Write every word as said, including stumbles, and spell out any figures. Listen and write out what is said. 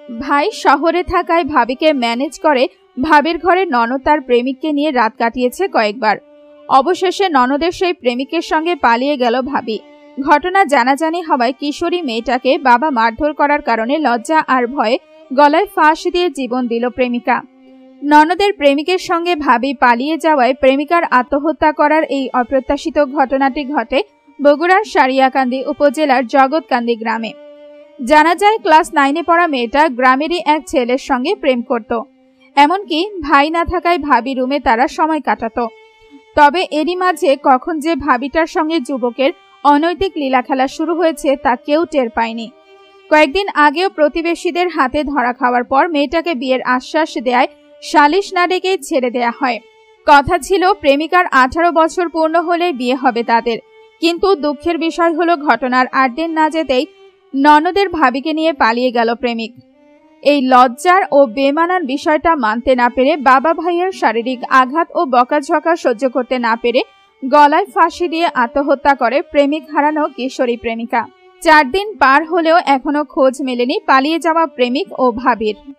ভাই শহরে থাকায় ভাবিকে ম্যানেজ করে ভাবির ঘরে ননদ তার প্রেমিককে নিয়ে রাত কাটিয়েছে কয়েকবার। অবশেষে ননদের সেই প্রেমিকের সঙ্গে পালিয়ে গেল ভাবি। ঘটনা জানাজানি হওয়ায় কিশোরী মেয়েটাকে বাবা মারধর করার কারণে লজ্জা আর ভয়ে গলায় ফাঁস দিয়ে জীবন দিল প্রেমিকা। ননদের প্রেমিকের সঙ্গে ভাবি পালিয়ে যাওয়ায় প্রেমিকার আত্মহত্যা করার এই অপ্রত্যাশিত ঘটনাটি ঘটে বগুড়ার সারিয়াকান্দি উপজেলার জগৎকান্দি গ্রামে। জানা যায় ক্লাস নাইনে পড়া মেয়েটা গ্রামেরই এক ছেলের সঙ্গে প্রেম করত। এমনকি ভাই না থাকায় ভাবি রুমে তারা সময় কাটাত। তবে এরই মাঝে কখন যে ভাবিটার সঙ্গে যুবকের অনৈতিক লীলা খেলা শুরু হয়েছে তা কেউ টের পায়নি। কয়েকদিন আগেও প্রতিবেশীদের হাতে ধরা খাওয়ার পর মেয়েটাকে বিয়ের আশ্বাস দেয় সালিশ না ডেকে ছেড়ে দেয়া হয়। কথা ছিল প্রেমিকার আঠারো বছর পূর্ণ হলে বিয়ে হবে তাদের। কিন্তু দুঃখের বিষয় হলো ঘটনার আট দিন না যেতেই ননদের ভাবিকে নিয়ে পালিয়ে গেল প্রেমিক। এই লজ্জার ও বেমানান বিষয়টা মানতে না পেরে বাবা ভাইয়ের শারীরিক আঘাত ও বকাঝকা সহ্য করতে না পেরে গলায় ফাঁসি দিয়ে আত্মহত্যা করে প্রেমিক হারানো কিশোরী প্রেমিকা। চার দিন পার হলেও এখনো খোঁজ মেলেনি পালিয়ে যাওয়া প্রেমিক ও ভাবির।